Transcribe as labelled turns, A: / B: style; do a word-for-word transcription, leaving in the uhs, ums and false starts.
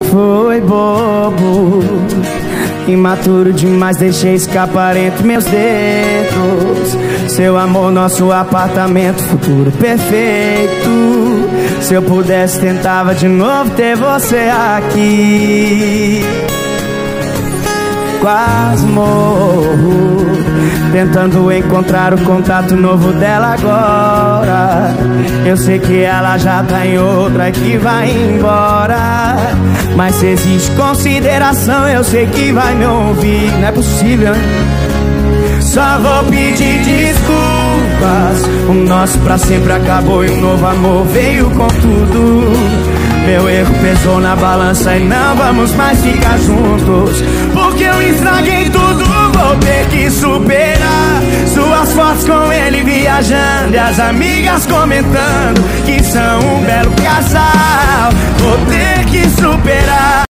A: Foi bobo, imaturo demais, deixei escapar entre meus dedos. Seu amor, nosso apartamento, futuro perfeito. Se eu pudesse, tentava de novo ter você aqui. Quase morro, tentando encontrar o contato novo dela agora. Eu sei que ela já tá em outra que vai embora, mas se existe consideração, eu sei que vai me ouvir. Não é possível, hein? Só vou pedir desculpas. O nosso pra sempre acabou e um novo amor veio com tudo. Meu erro pesou na balança e não vamos mais ficar juntos, porque eu estraguei tudo, vou ter que superar. Suas fotos com ele viajando e as amigas comentando que são um belo casal. Vou ter que superar.